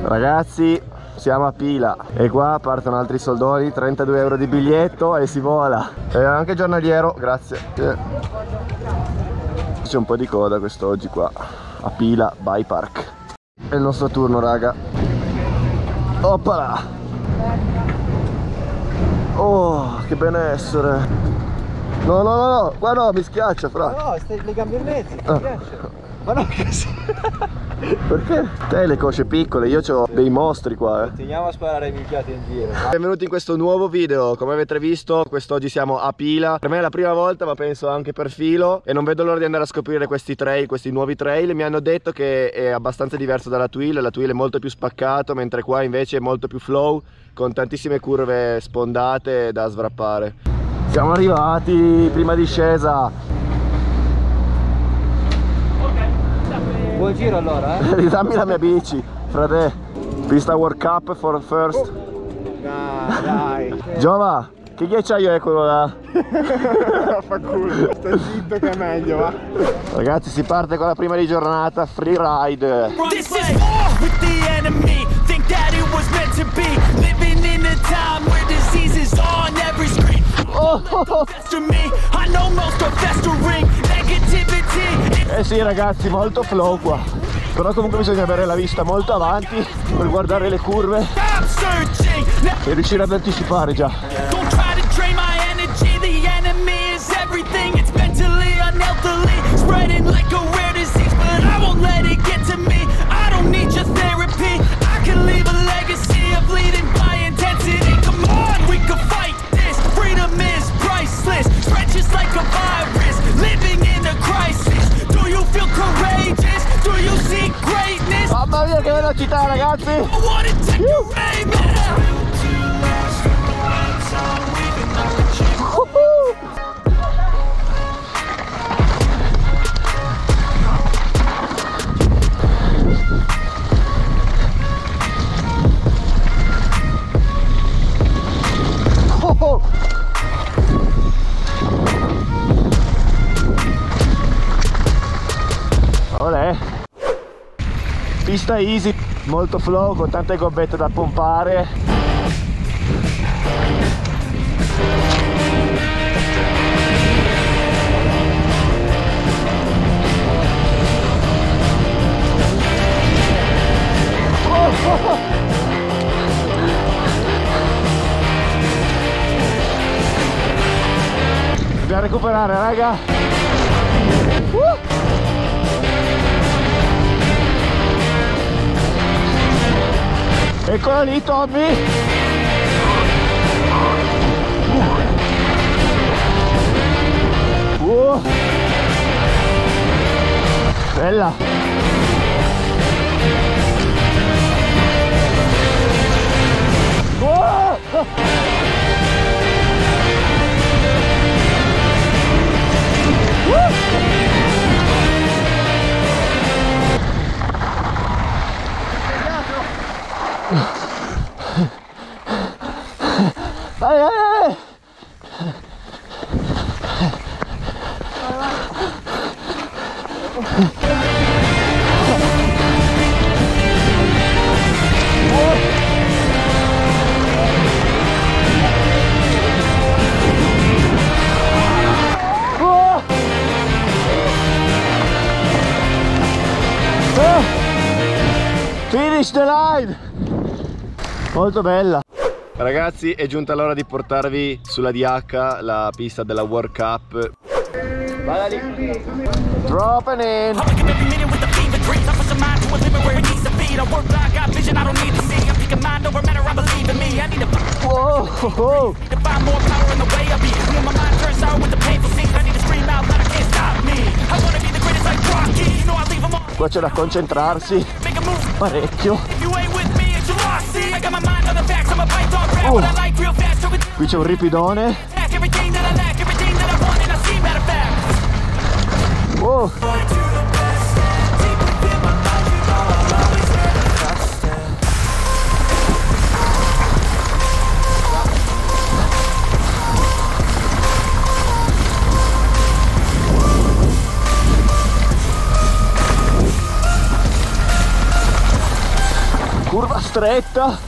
Ragazzi, siamo a Pila e qua partono altri soldoni, 32 euro di biglietto e si vola. E anche giornaliero, grazie. C'è un po' di coda quest'oggi qua a Pila Bike Park. È il nostro turno, raga. Oppala! Oh, che benessere! No, no, no, no, qua no, mi schiaccia, fra. No, stai le gambe in mezzo, mi schiaccia. Ma no, che sì. Perché? Te hai le cosce piccole, io ho dei mostri qua, Continuiamo a sparare minchiate in giro. Benvenuti in questo nuovo video. Come avete visto, quest'oggi siamo a Pila. Per me è la prima volta, ma penso anche per Filo. E non vedo l'ora di andare a scoprire questi trail, questi nuovi trail. Mi hanno detto che è abbastanza diverso dalla Twill. La Twill è molto più spaccato, mentre qua invece è molto più flow, con tantissime curve spondate da svrappare. Siamo arrivati, prima discesa. Buon giro allora, Ridammi la mia bici, frate. Pista World Cup for first. Dai. Giova, che ghiacciaio è quello là? Fa culo, sta zitto che è meglio, va. Ragazzi, si parte con la prima di giornata, free ride. This is war with the enemy. Think that it was meant to be. Living in a time where disease is on every screen. To me, I know most are festering negativity. Eh sì ragazzi, molto flow qua. Però comunque bisogna avere la vista molto avanti per guardare le curve e riuscire ad anticipare già. Don't try to drain my energy. The enemy is everything. It's mentally, unhealthily, spreading like a rare disease. But I won't let it get to me. I don't need your therapy. I can leave a legacy of leading by intensity. Come on, we can fight this. Freedom is priceless. Spread just like a virus. Living in a crisis. Do you feel courageous? Do you see greatness? Mamma mia che velocità ragazzi! I wanna take your aim. Olè. Pista easy, molto flow, con tante gobbette da pompare. Dobbiamo recuperare, raga. Eccola lì, Tommy! Bella! Vai, vai, vai. Finish the line! Molto bella! Ragazzi, è giunta l'ora di portarvi sulla DH, la pista della World Cup. Vada lì. Dropping in! Wow! Oh. Qua c'è da concentrarsi parecchio. Qui c'è un ripidone. Oh. curva stretta.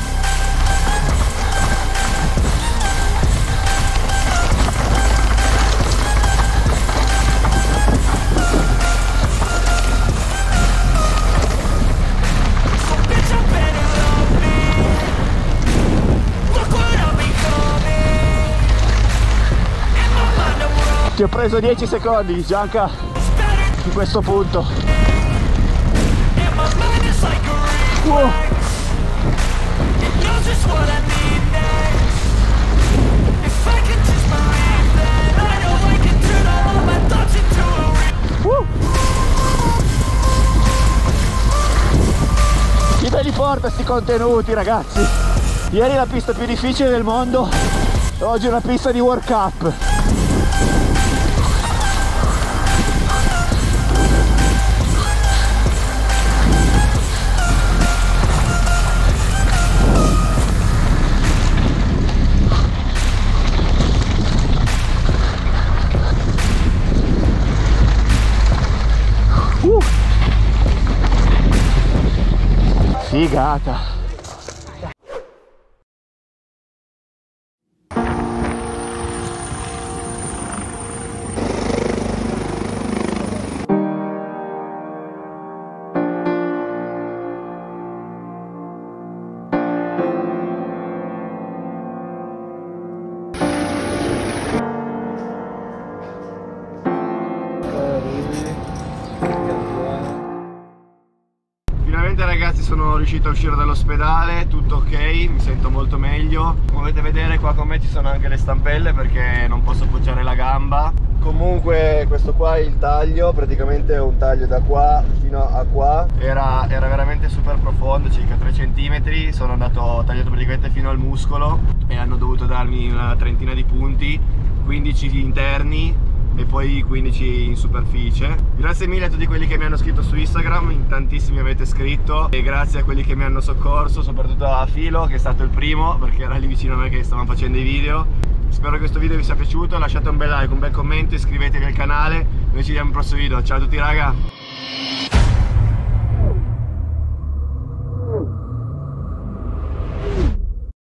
Ti ho preso 10 secondi, Gianca, su questo punto. Wow. Chi ve li porta sti contenuti, ragazzi? Ieri la pista più difficile del mondo, oggi è una pista di World Cup. Figata! Finalmente ragazzi sono riuscito a uscire dall'ospedale, tutto ok, mi sento molto meglio. Come potete vedere qua con me ci sono anche le stampelle perché non posso appoggiare la gamba. Comunque questo qua è il taglio, praticamente è un taglio da qua fino a qua. Era veramente super profondo, circa 3 cm, sono andato tagliato praticamente fino al muscolo e hanno dovuto darmi una trentina di punti, 15 interni e poi 15 in superficie. Grazie mille a tutti quelli che mi hanno scritto su Instagram, in tantissimi avete scritto, e grazie a quelli che mi hanno soccorso, soprattutto a Filo che è stato il primo perché era lì vicino a me che stavano facendo i video. Spero che questo video vi sia piaciuto, lasciate un bel like, un bel commento, iscrivetevi al canale, noi ci vediamo al prossimo video. Ciao a tutti raga!